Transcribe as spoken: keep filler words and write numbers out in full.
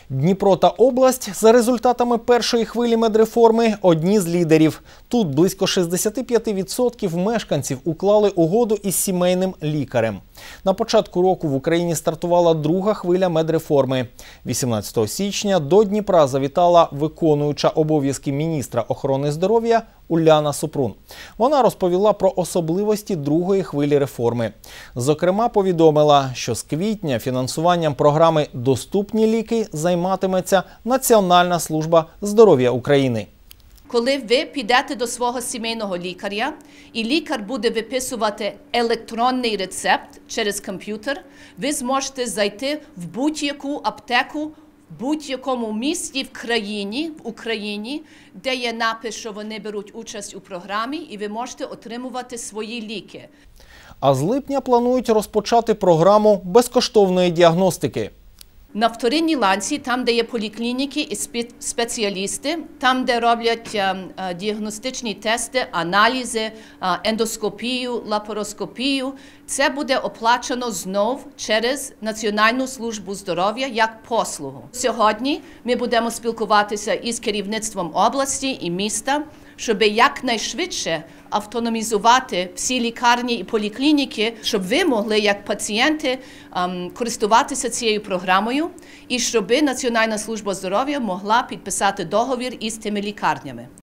Дніпро та область за результатами першої хвилі медреформи – одні з лідерів. Тут близько шістдесят п'ять відсотків мешканців уклали угоду із сімейним лікарем. На початку року в Україні стартувала друга хвиля медреформи. вісімнадцятого січня до Дніпра завітала виконуюча обов'язки міністра охорони здоров'я Уляна Супрун. Вона розповіла про особливості другої хвилі реформи. Зокрема, повідомила, що з квітня фінансуванням програми «Доступні ліки» займатиметься Національна служба здоров'я України. Коли ви підете до свого сімейного лікаря, і лікар буде виписувати електронний рецепт через комп'ютер, ви зможете зайти в будь-яку аптеку в будь-якому місті в країні, в Україні, де є напис, що вони беруть участь у програмі, і ви можете отримувати свої ліки. А з липня планують розпочати програму безкоштовної діагностики. На вторинній ланці, там, де є поліклініки і спеціалісти, там, де роблять а, а, діагностичні тести, аналізи, а, ендоскопію, лапароскопію, це буде оплачено знов через Національну службу здоров'я як послугу. Сьогодні ми будемо спілкуватися із керівництвом області і міста, щоб якнайшвидше автономізувати всі лікарні і поліклініки, щоб ви могли, як пацієнти, користуватися цією програмою і щоб Національна служба здоров'я могла підписати договір із тими лікарнями.